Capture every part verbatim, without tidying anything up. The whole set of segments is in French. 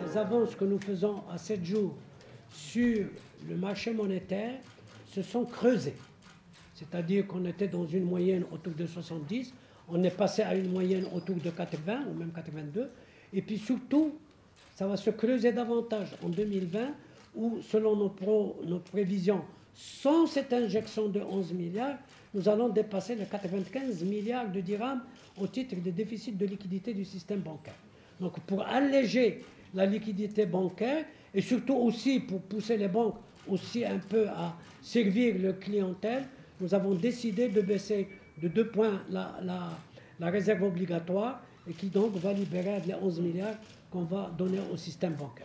les avances que nous faisons à sept jours sur le marché monétaire se sont creusées. C'est-à-dire qu'on était dans une moyenne autour de soixante-dix, on est passé à une moyenne autour de quatre-vingts ou même quatre-vingt-deux, et puis surtout, ça va se creuser davantage en deux mille vingt, où selon nos, pro, nos prévisions, sans cette injection de onze milliards, nous allons dépasser les quatre-vingt-quinze milliards de dirhams au titre des déficits de liquidité du système bancaire. Donc pour alléger la liquidité bancaire, et surtout aussi pour pousser les banques aussi un peu à servir le clientèle, nous avons décidé de baisser de deux points la, la, la réserve obligatoire et qui donc va libérer les onze milliards qu'on va donner au système bancaire.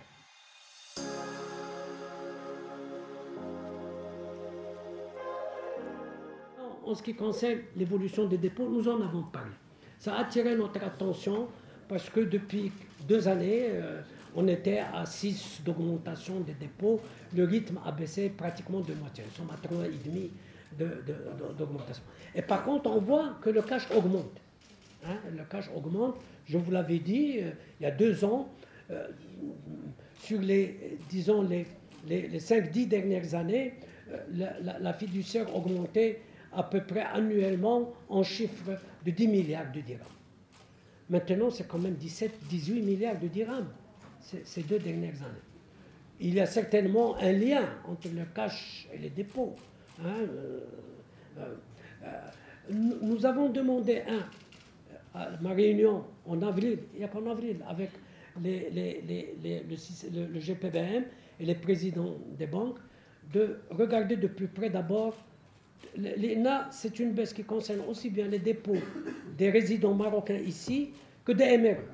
En ce qui concerne l'évolution des dépôts, nous en avons parlé. Ça a attiré notre attention parce que depuis deux années, euh, on était à six d'augmentation des dépôts. Le rythme a baissé pratiquement de moitié. Nous sommes à trois virgule cinq d'augmentation. Et par contre, on voit que le cash augmente. Hein, le cash augmente. Je vous l'avais dit, euh, il y a deux ans, euh, sur les, disons, les, les, les cinq dix dernières années, euh, la, la, la fiduciaire augmentait à peu près annuellement en chiffre de dix milliards de dirhams. Maintenant, c'est quand même dix-sept, dix-huit milliards de dirhams ces deux dernières années. Il y a certainement un lien entre le cash et les dépôts. Hein, euh, euh, euh, nous avons demandé un, à ma réunion en avril, il n'y a qu'en avril, avec les, les, les, les, le, le, le G P B M et les présidents des banques, de regarder de plus près d'abord. L'E N A, c'est une baisse qui concerne aussi bien les dépôts des résidents marocains ici que des M R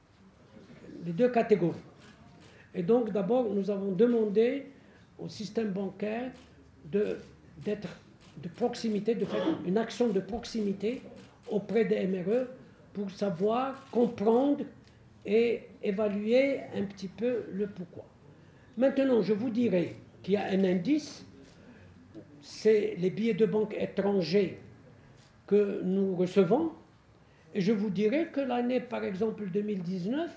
E, les deux catégories. Et donc d'abord, nous avons demandé au système bancaire de, d'être de proximité, de faire une action de proximité auprès des M R E pour savoir, comprendre et évaluer un petit peu le pourquoi. Maintenant, je vous dirai qu'il y a un indice, c'est les billets de banque étrangers que nous recevons. Et je vous dirai que l'année, par exemple, deux mille dix-neuf,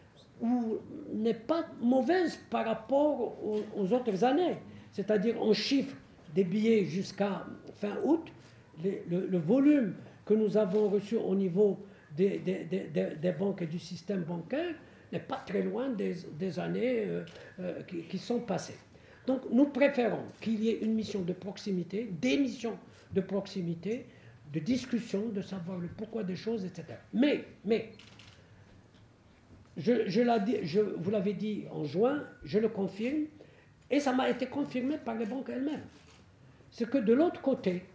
n'est pas mauvaise par rapport aux, aux autres années. C'est-à-dire, on chiffre des billets jusqu'à fin août, les, le, le volume que nous avons reçu au niveau des, des, des, des banques et du système bancaire n'est pas très loin des, des années euh, euh, qui, qui sont passées. Donc nous préférons qu'il y ait une mission de proximité, des missions de proximité, de discussion, de savoir le pourquoi des choses, et cetera. Mais, mais je, je, dit, je vous l'avais dit en juin, je le confirme, et ça m'a été confirmé par les banques elles-mêmes. C'est que de l'autre côté,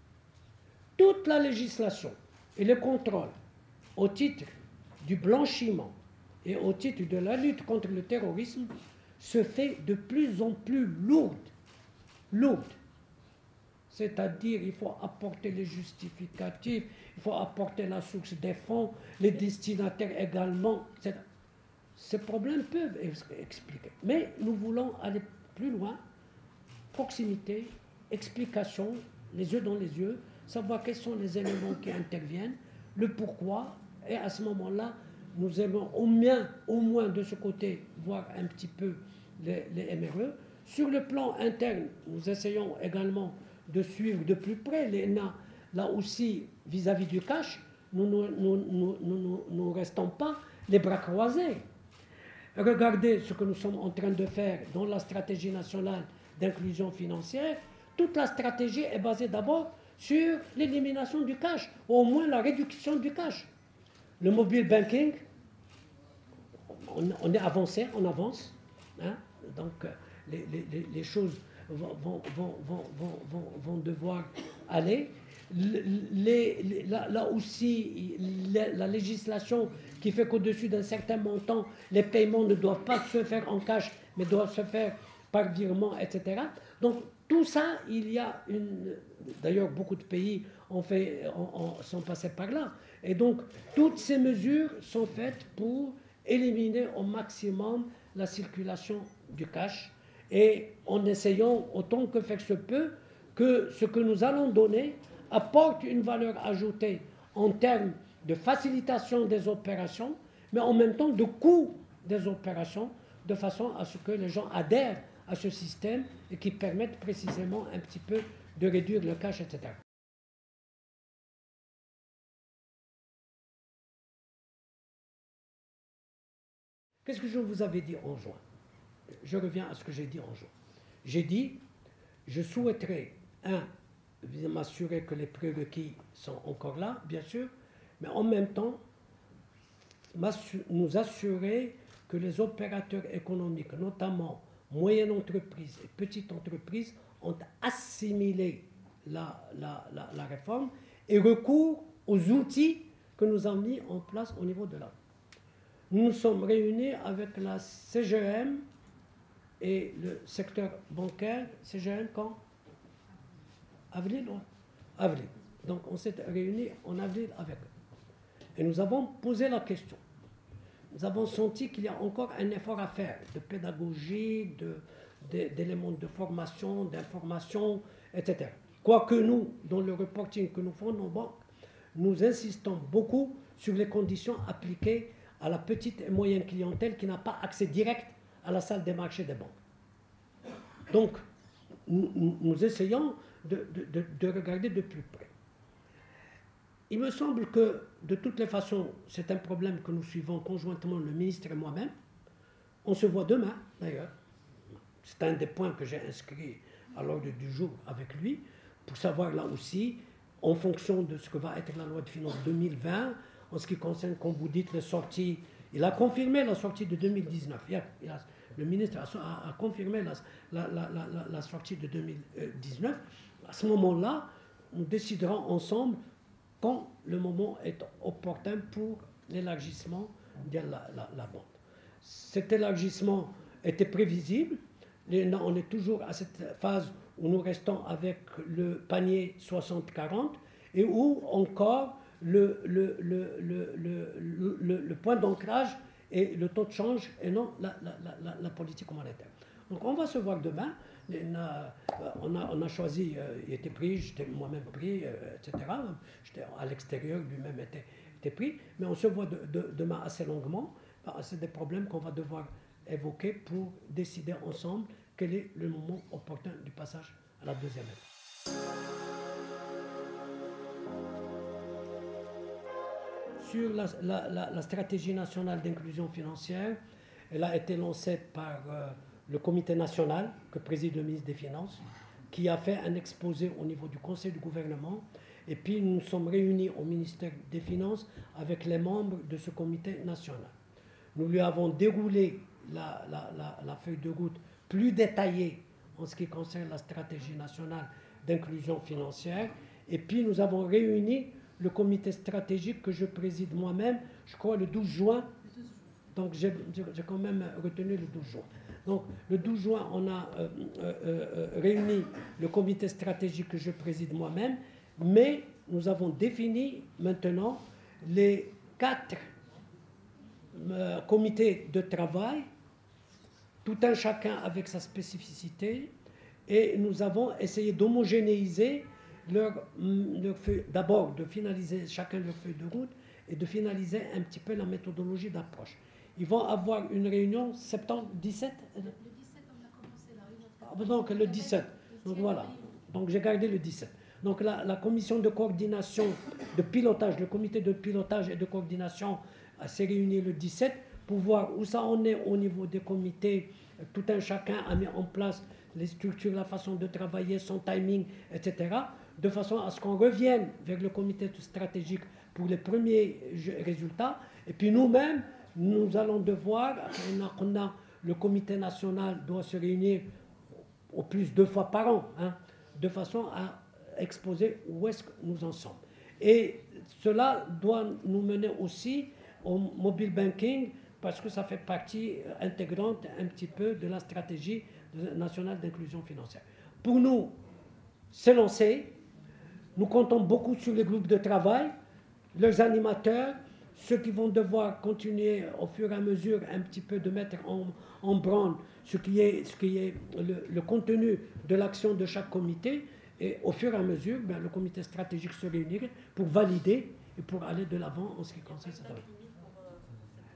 toute la législation et le contrôle au titre du blanchiment et au titre de la lutte contre le terrorisme se fait de plus en plus lourde. Lourde. C'est-à-dire, il faut apporter les justificatifs, il faut apporter la source des fonds, les destinataires également. Ces problèmes peuvent expliquer. Mais nous voulons aller plus loin, proximité, explication, les yeux dans les yeux, savoir quels sont les éléments qui interviennent, le pourquoi, et à ce moment-là, nous aimons au moins, au moins de ce côté voir un petit peu les, les M R E. Sur le plan interne, nous essayons également de suivre de plus près l'E N A, là aussi vis-à-vis du cash, nous ne nous, nous, nous, nous, nous restons pas les bras croisés. Regardez ce que nous sommes en train de faire dans la stratégie nationale d'inclusion financière. Toute la stratégie est basée d'abord sur l'élimination du cash, ou au moins la réduction du cash. Le mobile banking, on, on est avancé, on avance. Hein, donc les, les, les choses vont, vont, vont, vont, vont, vont devoir aller. Les, les, là, là aussi, la, la législation qui fait qu'au-dessus d'un certain montant, les paiements ne doivent pas se faire en cash, mais doivent se faire par virement, et cetera. Donc tout ça, il y a une... D'ailleurs, beaucoup de pays ont fait, ont, ont, sont passés par là. Et donc, toutes ces mesures sont faites pour éliminer au maximum la circulation du cash et en essayant, autant que faire se peut, que ce que nous allons donner apporte une valeur ajoutée en termes de facilitation des opérations, mais en même temps de coût des opérations de façon à ce que les gens adhèrent à ce système et qui permettent précisément un petit peu de réduire le cash, et cetera. Qu'est-ce que je vous avais dit en juin? Je reviens à ce que j'ai dit en juin. J'ai dit, je souhaiterais, un, m'assurer que les prérequis sont encore là, bien sûr, mais en même temps, nous assurer que les opérateurs économiques, notamment moyennes entreprises et petites entreprises, ont assimilé la, la, la, la réforme et recours aux outils que nous avons mis en place au niveau de la... Nous nous sommes réunis avec la C G M et le secteur bancaire. C G M quand? Avril, ouais. Avril. Donc on s'est réunis en avril avec eux. Et nous avons posé la question. Nous avons senti qu'il y a encore un effort à faire de pédagogie, d'éléments de, de formation, d'information, et cetera. Quoique nous, dans le reporting que nous faisons nos banques, nous insistons beaucoup sur les conditions appliquées à la petite et moyenne clientèle qui n'a pas accès direct à la salle des marchés des banques. Donc, nous, nous essayons de, de, de regarder de plus près. Il me semble que, de toutes les façons, c'est un problème que nous suivons conjointement, le ministre et moi-même. On se voit demain, d'ailleurs. C'est un des points que j'ai inscrit à l'ordre du jour avec lui, pour savoir là aussi, en fonction de ce que va être la loi de finances deux mille vingt, en ce qui concerne, comme vous dites, les sorties. Il a confirmé la sortie de deux mille dix-neuf. Il a, il a, le ministre a, a, a confirmé la, la, la, la, la sortie de deux mille dix-neuf. À ce moment-là, nous déciderons ensemble quand le moment est opportun pour l'élargissement de la, la, la bande. Cet élargissement était prévisible. On est toujours à cette phase où nous restons avec le panier soixante quarante et où encore le, le, le, le, le, le, le point d'ancrage est le taux de change et non la, la, la, la politique monétaire. Donc on va se voir demain. On a, on a, on a choisi, euh, il était pris, j'étais moi-même pris, euh, et cetera. J'étais à l'extérieur, lui-même était, était pris. Mais on se voit de, de, demain assez longuement. C'est des problèmes qu'on va devoir évoquer pour décider ensemble quel est le moment opportun du passage à la deuxième étape. Sur la, la, la, la stratégie nationale d'inclusion financière, elle a été lancée par euh, le comité national que préside le ministre des Finances, qui a fait un exposé au niveau du Conseil du gouvernement. Et puis nous nous sommes réunis au ministère des Finances avec les membres de ce comité national. Nous lui avons déroulé la, la, la, la feuille de route plus détaillée en ce qui concerne la stratégie nationale d'inclusion financière. Et puis nous avons réuni le comité stratégique que je préside moi-même, je crois le douze juin. Donc j'ai quand même retenu le douze juin. Donc le douze juin, on a euh, euh, euh, réuni le comité stratégique que je préside moi-même, mais nous avons défini maintenant les quatre euh, comités de travail, tout un chacun avec sa spécificité, et nous avons essayé d'homogénéiser leur, leur feuille, d'abord de finaliser chacun leur feuille de route et de finaliser un petit peu la méthodologie d'approche. Ils vont avoir une réunion septembre dix-sept. Le dix-sept, on a commencé la réunion. Donc le dix-sept. Donc voilà. Donc j'ai gardé le dix-sept. Donc la, la commission de coordination, de pilotage, le comité de pilotage et de coordination s'est réuni le dix-sept pour voir où ça en est au niveau des comités. Tout un chacun a mis en place les structures, la façon de travailler, son timing, et cetera, de façon à ce qu'on revienne vers le comité stratégique pour les premiers résultats. Et puis nous-mêmes, nous allons devoir, on a, on a, le comité national doit se réunir au plus deux fois par an, hein, de façon à exposer où est-ce que nous en sommes. Et cela doit nous mener aussi au mobile banking, parce que ça fait partie intégrante un petit peu de la stratégie nationale d'inclusion financière. Pour nous, c'est lancé. Nous comptons beaucoup sur les groupes de travail, leurs animateurs, ceux qui vont devoir continuer au fur et à mesure un petit peu de mettre en, en branle ce qui est, ce qui est le, le contenu de l'action de chaque comité. Et au fur et à mesure, ben, le comité stratégique se réunirait pour valider et pour aller de l'avant en ce qui concerne cette affaire.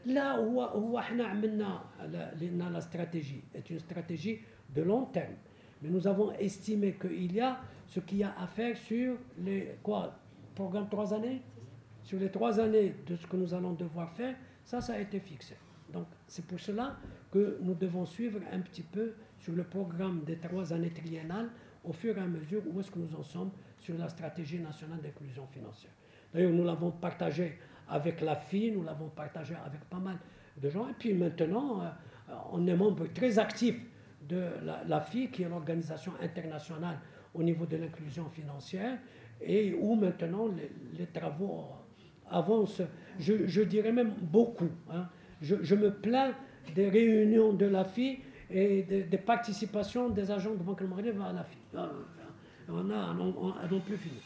Là où où احنا عملنا la, la stratégie est une stratégie de long terme. Mais nous avons estimé qu'il y a ce qu'il y a à faire sur les quoi, programme trois années. Sur les trois années de ce que nous allons devoir faire, ça, ça a été fixé. Donc c'est pour cela que nous devons suivre un petit peu sur le programme des trois années triennales au fur et à mesure où est-ce que nous en sommes sur la stratégie nationale d'inclusion financière. D'ailleurs, nous l'avons partagé avec la F I, nous l'avons partagé avec pas mal de gens. Et puis maintenant, on est membre très actif de la, la F I, qui est l'organisation internationale au niveau de l'inclusion financière, et où maintenant les, les travaux avancent, je, je dirais même beaucoup. Hein. Je, je me plains des réunions de la F I et des, des participations des agents de Banque Maghreb à la F I. On a non plus fini.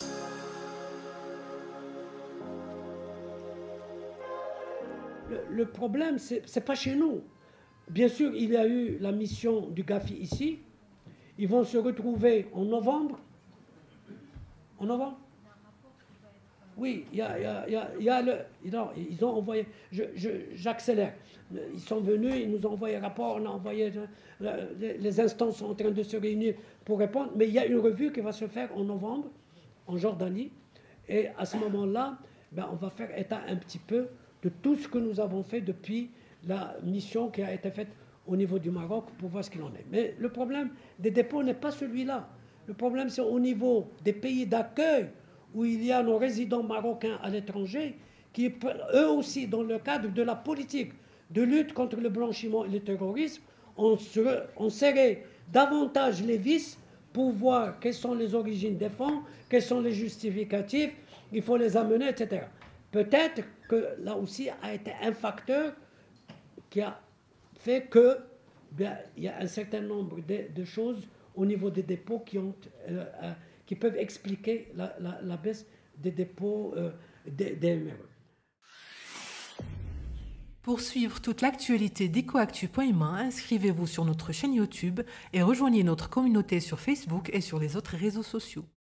Le, le problème, ce n'est pas chez nous. Bien sûr, il y a eu la mission du Gafi ici. Ils vont se retrouver en novembre. En novembre? Oui, il y a, il y a, il y a, il y a le... Non, ils ont envoyé... J'accélère. Ils sont venus, ils nous ont envoyé un rapport, on a envoyé... Les instances sont en train de se réunir pour répondre. Mais il y a une revue qui va se faire en novembre, en Jordanie. Et à ce moment-là, ben, on va faire état un petit peu de tout ce que nous avons fait depuis la mission qui a été faite au niveau du Maroc pour voir ce qu'il en est. Mais le problème des dépôts n'est pas celui-là. Le problème, c'est au niveau des pays d'accueil où il y a nos résidents marocains à l'étranger qui, eux aussi, dans le cadre de la politique de lutte contre le blanchiment et le terrorisme, ont, ont serré davantage les vis pour voir quelles sont les origines des fonds, quels sont les justificatifs, il faut les amener, et cetera. Peut-être que là aussi a été un facteur qui a fait que bien, il y a un certain nombre de, de choses au niveau des dépôts qui, ont, euh, euh, qui peuvent expliquer la, la, la baisse des dépôts euh, des, des M R E. Pour suivre toute l'actualité d'Ecoactu point I M A, inscrivez-vous sur notre chaîne YouTube et rejoignez notre communauté sur Facebook et sur les autres réseaux sociaux.